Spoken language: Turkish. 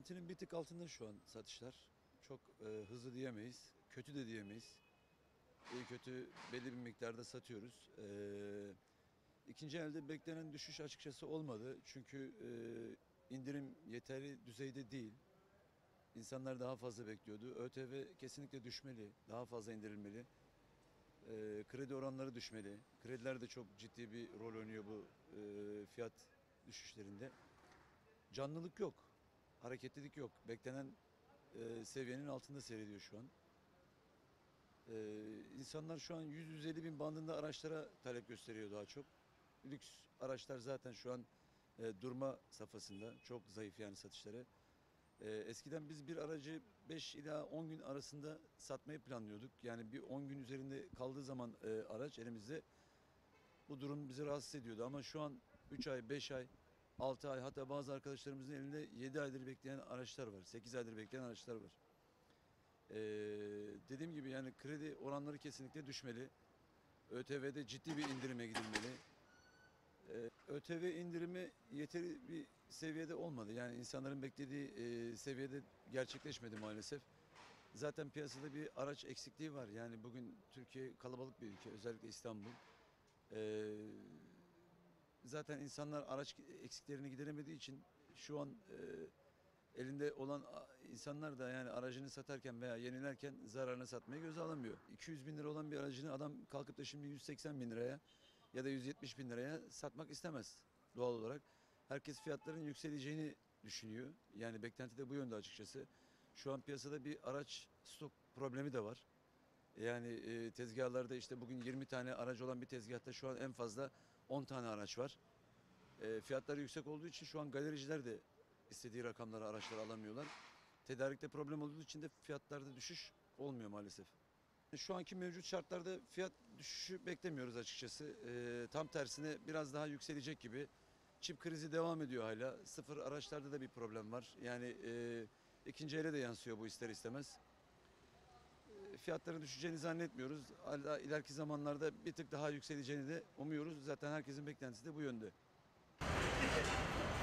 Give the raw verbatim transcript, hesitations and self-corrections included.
Beklentinin bir tık altında şu an satışlar. Çok e, hızlı diyemeyiz, kötü de diyemeyiz. İyi kötü belli bir miktarda satıyoruz. E, ikinci elde beklenen düşüş açıkçası olmadı. Çünkü e, indirim yeterli düzeyde değil. İnsanlar daha fazla bekliyordu. ÖTV kesinlikle düşmeli, daha fazla indirilmeli. E, kredi oranları düşmeli. Krediler de çok ciddi bir rol oynuyor bu e, fiyat düşüşlerinde. Canlılık yok, hareketlilik yok. Beklenen e, seviyenin altında seyrediyor şu an. E, insanlar şu an yüz yüz elli bin bandında araçlara talep gösteriyor daha çok. Lüks araçlar zaten şu an e, durma safhasında. Çok zayıf yani satışları. E, eskiden biz bir aracı beş ila on gün arasında satmayı planlıyorduk. Yani bir on gün üzerinde kaldığı zaman e, araç elimizde bu durum bizi rahatsız ediyordu. Ama şu an üç ay, beş ay, altı ay, hatta bazı arkadaşlarımızın elinde yedi aydır bekleyen araçlar var. sekiz aydır bekleyen araçlar var. Ee, dediğim gibi yani kredi oranları kesinlikle düşmeli. ÖTV'de ciddi bir indirime gidilmeli. Ee, ÖTV indirimi yeteri bir seviyede olmadı. Yani insanların beklediği e, seviyede gerçekleşmedi maalesef. Zaten piyasada bir araç eksikliği var. Yani bugün Türkiye kalabalık bir ülke, özellikle İstanbul. Ee, zaten insanlar araç eksiklerini gideremediği için şu an e, elinde olan insanlar da yani aracını satarken veya yenilerken zararına satmayı göze alamıyor. iki yüz bin lira olan bir aracını adam kalkıp da şimdi yüz seksen bin liraya ya da yüz yetmiş bin liraya satmak istemez doğal olarak. Herkes fiyatların yükseleceğini düşünüyor. Yani beklenti de bu yönde açıkçası. Şu an piyasada bir araç stok problemi de var. Yani e, tezgahlarda işte bugün yirmi tane aracı olan bir tezgahta şu an en fazla on tane araç var. E, fiyatları yüksek olduğu için şu an galericiler de istediği rakamları araçları alamıyorlar. Tedarikte problem olduğu için de fiyatlarda düşüş olmuyor maalesef. Şu anki mevcut şartlarda fiyat düşüşü beklemiyoruz açıkçası. E, tam tersine biraz daha yükselecek gibi. Çip krizi devam ediyor hala. Sıfır araçlarda da bir problem var. Yani e, ikinci ele de yansıyor bu ister istemez. Fiyatların düşeceğini zannetmiyoruz. Hala ileriki zamanlarda bir tık daha yükseleceğini de umuyoruz. Zaten herkesin beklentisi de bu yönde.